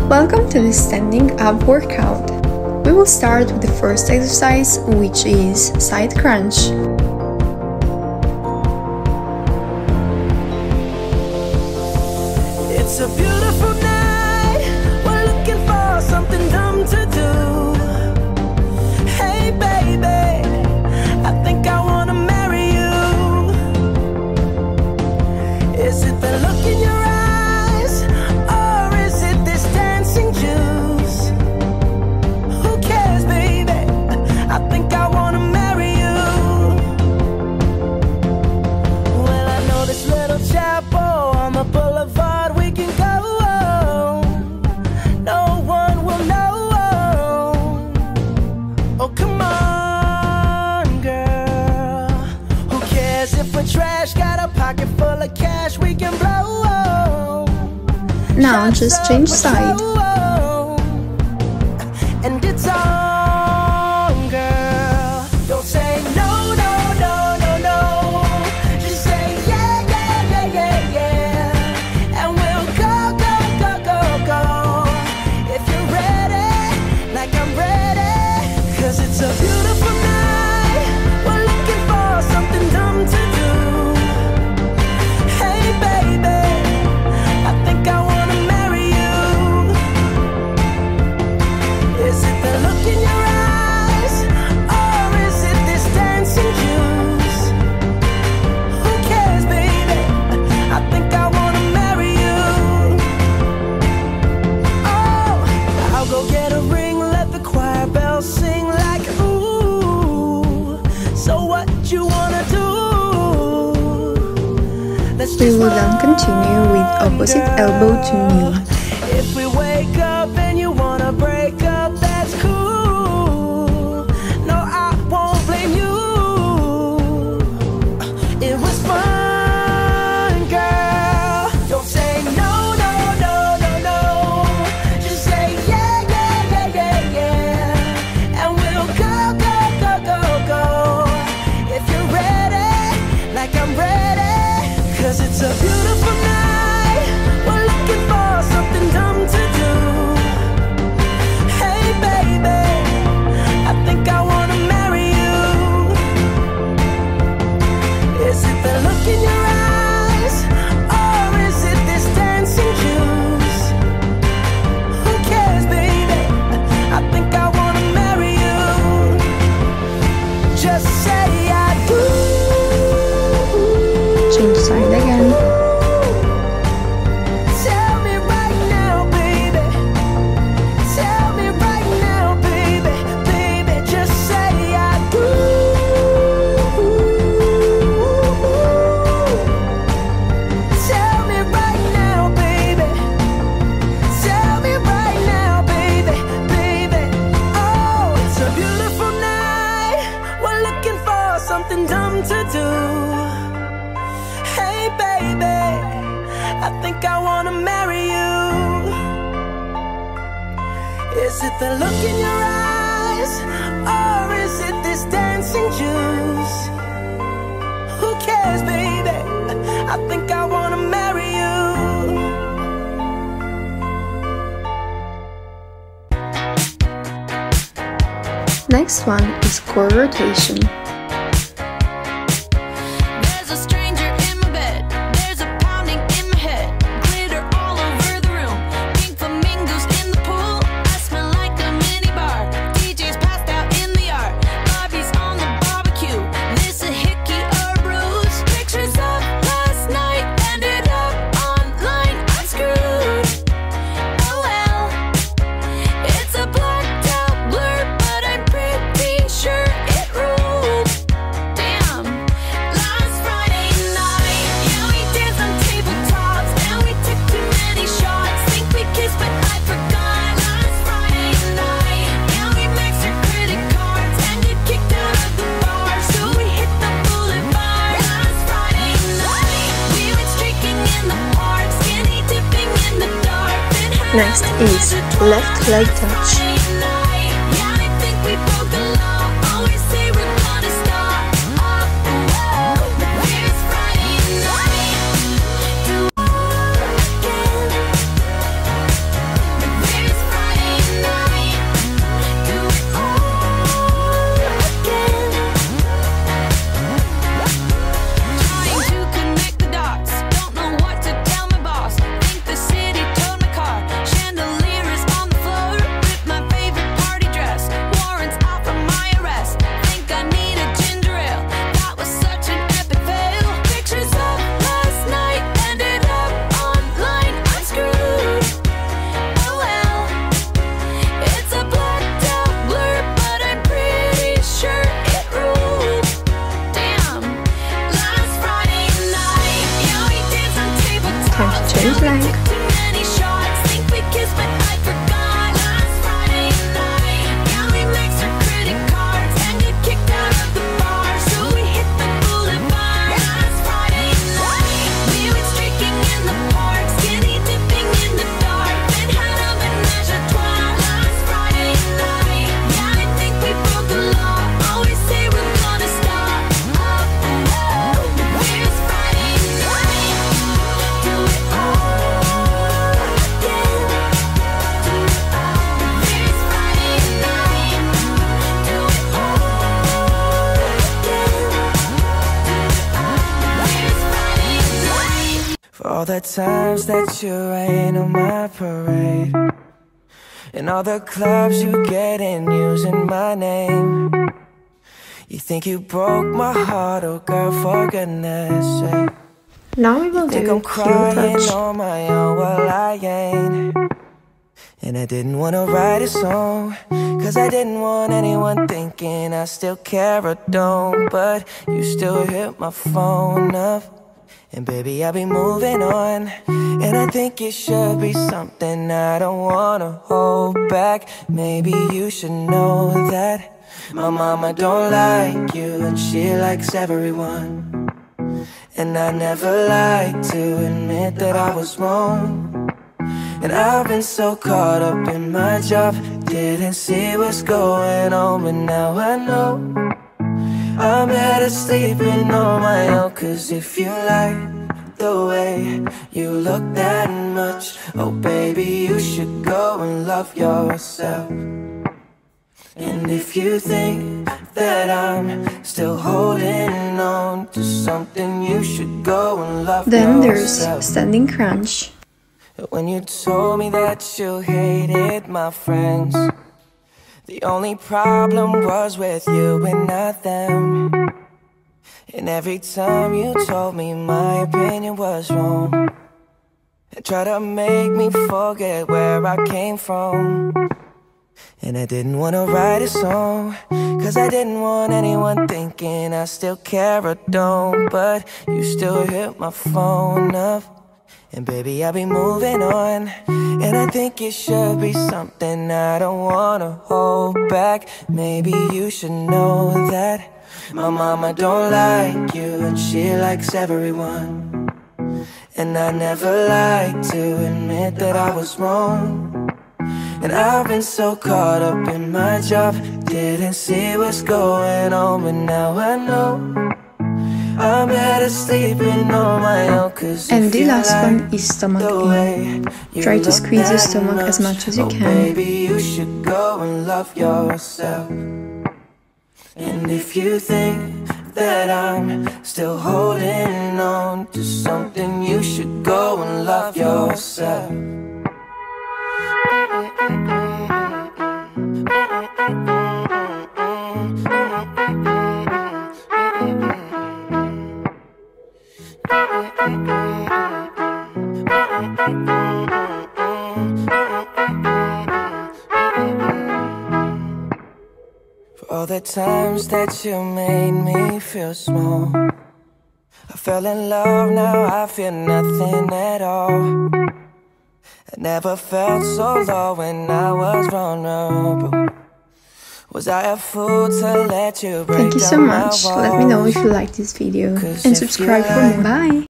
Welcome to the standing up workout. We will start with the first exercise, which is side crunch. It's a beautiful night, we're looking for something dumb to do. Hey baby, I think I wanna marry you. Is it the look in your eyes, or is it this dancing juice? Who cares baby, I think I wanna marry you. Well, I know this little chapel on the boulevard we can go. No one will know. Oh come on girl, who cares if we're trash? Got a pocket full of cash we can blow. Now just change side. And it's on girl. Don't say no, no, no, no, no. Just say yeah, yeah, yeah, yeah, yeah. And we'll go, go, go, go, go. If you're ready, like I'm ready. Cause it's a beautiful night, we're looking for something dumb to do. Hey baby, I think I wanna marry you. Is it the look in your eyes, or is it this dancing juice? Who cares baby, I think I wanna marry you. Oh, I'll go get a ring, let the choir bells sing like ooh. So what you wanna do? Let's We just will then continue with opposite elbow to knee. if we wake up and you wanna break up, that's cool. No, I won't blame you. It was fun, girl. Don't say no, no, no, no, no. Just say yeah, yeah, yeah, yeah, yeah. And we'll go, go, go, go, go. If you're ready, like I'm ready. Cause it's a beautiful night, we're looking for something dumb to do. Hey baby, I think I wanna marry you. Is it the look in your eyes, or is it this dancing juice? Who cares baby, I think I wanna marry you. Just say I do. Change side again. Tell me right now, baby. Tell me right now, baby. Baby, just say I do. Tell me right now, baby. Tell me right now, baby. Baby, oh, it's a beautiful night, we're looking for something dumb to do. Hey baby, I think I wanna marry you. Is it the look in your eyes, or is it this dancing juice? Who cares baby, I think I wanna marry you. Next one is core rotation. There's a stranger in my bed. There's a pounding in my head. Glitter all over the room. Pink flamingos in the pool. I smell like a mini bar. DJ's passed out in the yard. Bobby's on the barbecue. This a hickey or bruise. Pictures of last night ended up online. I'm screwed. Oh well. It's a blacked out blur, but I'm pretty sure it ruled. Damn. Last Friday night, yeah, we danced on tabletops. And we took too many shots. Think we kissed, but I forgot. Last Friday night, yeah, we maxed our credit cards and get kicked out of the bar. So we hit the boulevard. Last Friday night, we went streaking in the park, skinny dipping in the dark. Then had Next is left leg touch. Friday night. all the times that you rain on my parade, and all the clubs you get in using my name. You think you broke my heart, oh girl, for goodness sake. Now we will Think do I'm crying touch. on my own, well I ain't. And I didn't wanna write a song, cause I didn't want anyone thinking I still care or don't. But you still hit my phone up, and baby I'll be moving on. And I think it should be something I don't wanna hold back. Maybe you should know that my mama don't like you, and she likes everyone. And I never like to admit that I was wrong. And I've been so caught up in my job, didn't see what's going on. But now I know I'm better sleeping on my own. Cause if you like the way you look that much, oh baby, you should go and love yourself. And if you think that I'm still holding on to something, you should go and love Then yourself. there's standing crunch. When you told me that you hated my friends, the only problem was with you and not them. And every time you told me my opinion was wrong, and tried to make me forget where I came from. And I didn't wanna write a song, cause I didn't want anyone thinking I still care or don't. But you still hit my phone up, and baby I'll be moving on. And I think it should be something I don't wanna hold back. Maybe you should know that my mama don't like you, and she likes everyone. And I never like to admit that I was wrong. And I've been so caught up in my job, didn't see what's going on. But now I know I'm better sleeping on my own. Cause And if the you last like one is stomach the in. way you Try to look squeeze your that stomach as much as you oh can. baby, you should go and love yourself. And if you think that I'm still holding on to something, you should go and love yourself. For all the times that you made me feel small, I fell in love, now I feel nothing at all. I never felt so low when I was vulnerable. Was I a fool to let you break Thank you so down my much. Let me know if you like this video and subscribe for more. Bye!